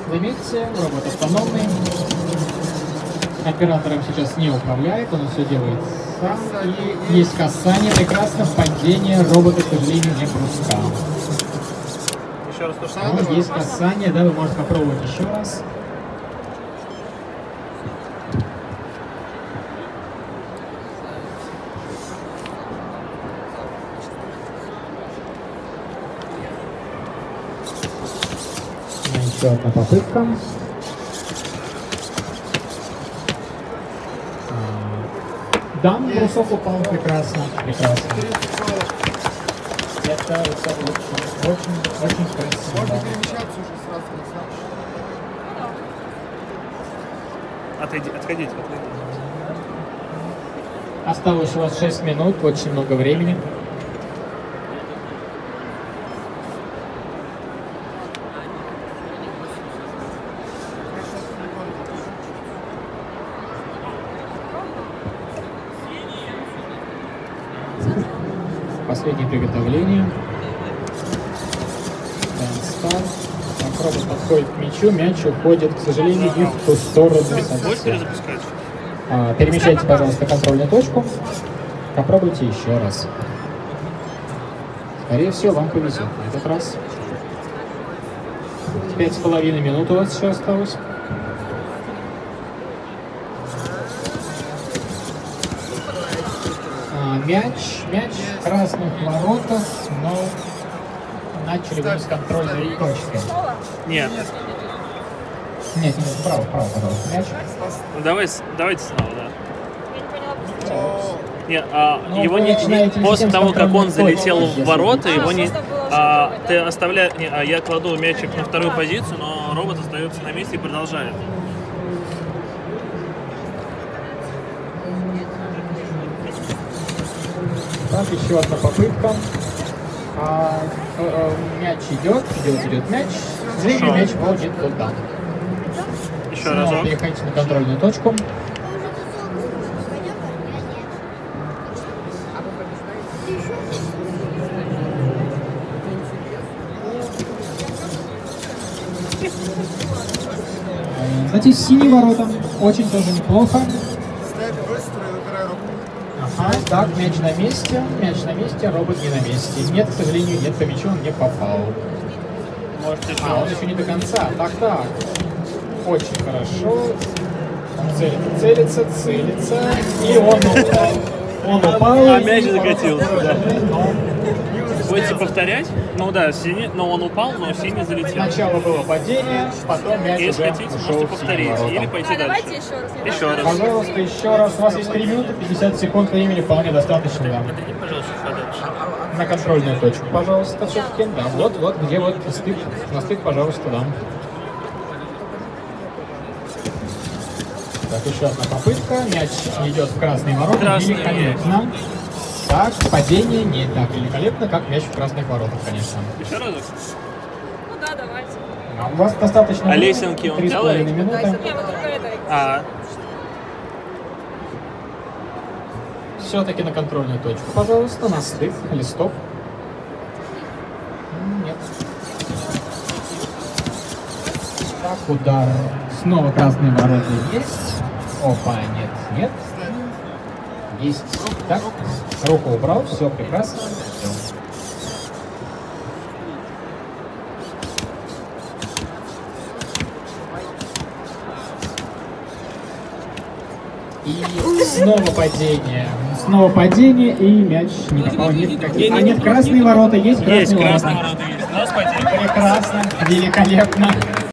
Заметьте, робот автономный. Оператором сейчас не управляет, он все делает сам. И есть касание, прекрасно, падение робота, к сожалению, не бруска. Еще раз то же самое. Но есть касание, да, вы можете попробовать еще раз. Еще одна попытка. Да, брусок упал прекрасно. Прекрасно. Это очень красиво. Можно перемещаться уже сразу. Отходите. Осталось у вас 6 минут, очень много времени. Последнее приготовление. Старт. Так, робот подходит к мячу, мяч уходит, к сожалению, не в ту сторону Можешь совсем. перезапускать? Перемещайте, пожалуйста, контрольную точку. Попробуйте еще раз. Скорее всего, вам повезет на этот раз. 5,5 минут у вас еще осталось. Мяч в красных воротах, но начали вы с контрольной точки. Нет. Нет, вправо, пожалуйста, мяч. Ну, давайте снова, да. Нет, Ну, его вы не начинаете после с того, как он контрольной залетел точки, в если- ворота, его не. Ты оставляешь. Я кладу мячик на вторую позицию, но робот остается на месте и продолжает. Так, еще одна попытка. Мяч идет мяч. К сожалению, мяч будет туда. Еще Снова разок. переходите на контрольную точку. Кстати, синие ворота. Очень тоже неплохо. Ставь быстро и выбирай руку. Ага, так, мяч на месте, робот не на месте. Нет, к сожалению, нет, по мячу он не попал. Можете еще Он раз. еще не до конца. Так. Очень хорошо. Он целится. И он упал. А мяч и закатился, ворота да. поражены, но Будете повторять? Ну да, синий, но он упал, но синий залетел. сначала было падение, потом мяч Если уже хотите, ушел можете в повторить синие или ворота. пойти дальше. Давайте еще раз. Еще раз. Пожалуйста, еще раз. У вас есть 3 минуты, 50 секунд времени вполне достаточно. Да. Отойди, пожалуйста, подальше. На контрольную точку, пожалуйста, все-таки. Да, вот, где вот стык. На стык, пожалуйста, да. Так, еще одна попытка. Мяч идет в красные ворота. Красные. Великолепно. Так, падение не так великолепно, как мяч в красных воротах, конечно. Еще разок. Ну да, давайте. У вас достаточно. А лесенки он 3,5 делает? минуты. Не, вот только это. Все-таки на контрольную точку, пожалуйста, на стык, листок. Нет. Так, удар. Снова красные ворота есть. Опа, нет. Есть. Так, руку убрал, все прекрасно. Всё. И снова падение, и мяч не попал ни в какие. Нет, красные ворота, есть красные Есть ворота. красные ворота, есть. У нас падение. Прекрасно, великолепно.